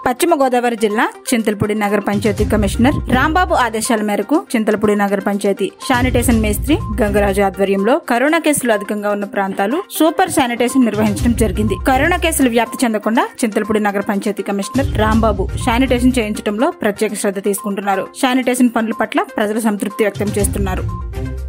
పశ్చిమ గోదావరి జిల్లా చింతలపూడి నగర పంచాయతీ కమిషనర్ రాంబాబు ఆదేశాల మేరకు చింతలపూడి నగర పంచాయతీ శానిటేషన్ మేస్త్రి గంగరాజు ఆధ్వర్యంలో కరోనా కేసులు అధికంగా ఉన్న ప్రాంతాలు సూపర్ శానిటేషన్ నిర్వహించడం జరిగింది. కరోనా కేసులు వ్యాప్తి చెందకుండా చింతలపూడి నగర పంచాయతీ కమిషనర్ రాంబాబు శానిటేషన్ చేయించడంలో ప్రత్యేక శ్రద్ధ తీసుకుంటున్నారు. శానిటేషన్ పనుల పట్ల ప్రజలు సంతృప్తి వ్యక్తం చేస్తున్నారు.